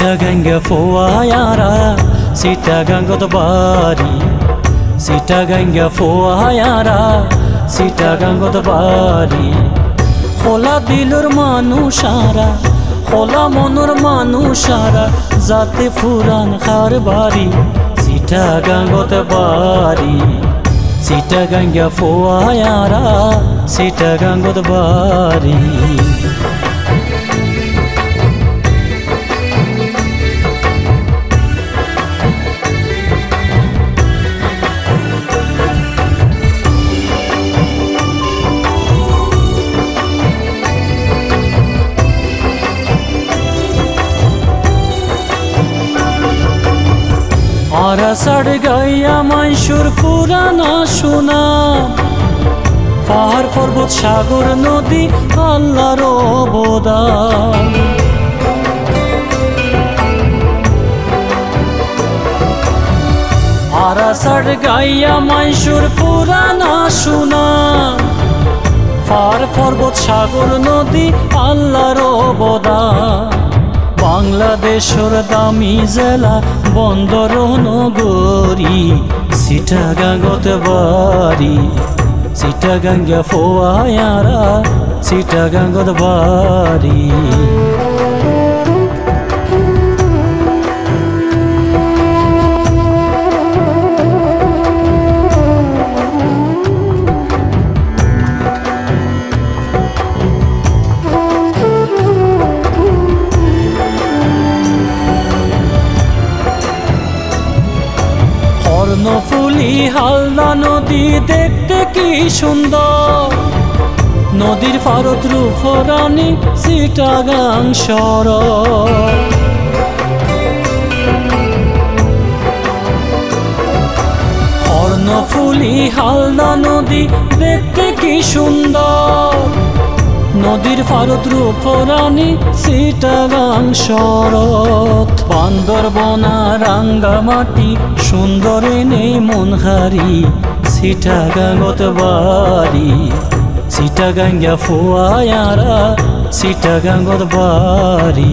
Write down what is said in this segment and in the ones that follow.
Sitaganga foayara, Sitagango the body. Sitaganga foayara, Sitagango the body. Hola dilur manushara, hola monur manushara, Zate furan kharbari, Sitagango the body. Sitaganga foayara, Sitagango the body. আরাসাড় গাইয়া মাইশুর পুরানা শোনা পাহাড় পর্বত সাগর নদী আল্লাহর অবদান আরাসাড় গাইয়া মাইশুর পুরানা শোনা পাহাড় পর্বত সাগর নদী আল্লাহর অবদান বাংলাদেশের দামি জেলা বন্দর নগরী চিটাগাংতে বাড়ি চিটাগাঙ্গা ফোয়ারা চিটাগাংত বাড়ি কর্ণফুলী হালদা নদী দেখতে কি সুন্দর নদীর পারত রূপরানী চিটাগাং শহর কর্ণফুলী হালদা নদী দেখতে কি সুন্দর নদীর পারত রূপরানী চিটাগাং শরৎ বান্দরবনা রাঙ্গামাটি সুন্দরে নেই মনহারি চিটাগাংত বাড়ি চিটাগাঙ্গা ফোয়ারা চিটাগাংত বাড়ি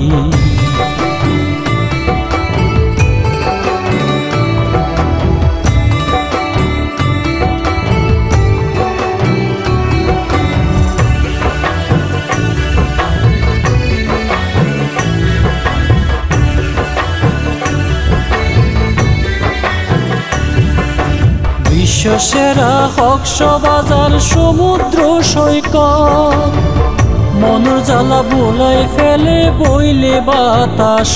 বিশ্বসেরা কক্সবাজার সমুদ্র সৈকত মনের জ্বালা বুলাই ফেলে বইলে বাতাস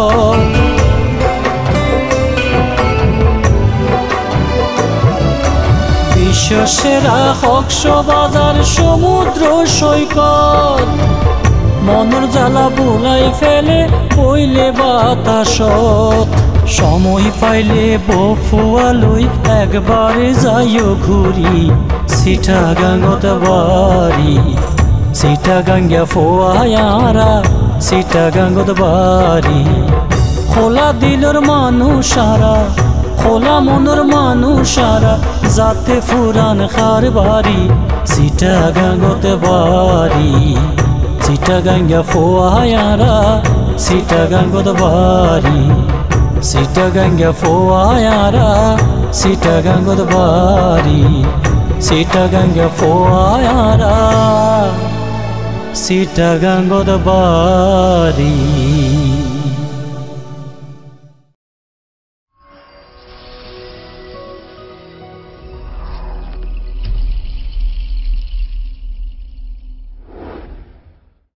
বিশ্বসেরা কক্সবাজার সমুদ্র সৈকত মনের জ্বালা বুলাই ফেলে বইলে বাতাস সময় পাইলে বফুয়ালই একবারে যাইও ঘুরি চিটাগাংত বাড়ি চিটাগাঙ্গা ফোয়ারা চিটাগাংত বাড়ি খোলা দিলর মানুষারা খোলা মনের মানুষারা যাতে ফুরান খারবারি চিটাগাংত বাড়ি চিটাগাঙ্গা ফোয়ারা চিটাগাংত বাড়ি চিটাগাঙ্গা ফোয়ারা চিটাগাংত বাড়ি চিটাগাঙ্গা ফোয়ারা চিটাগাংত বাড়ি।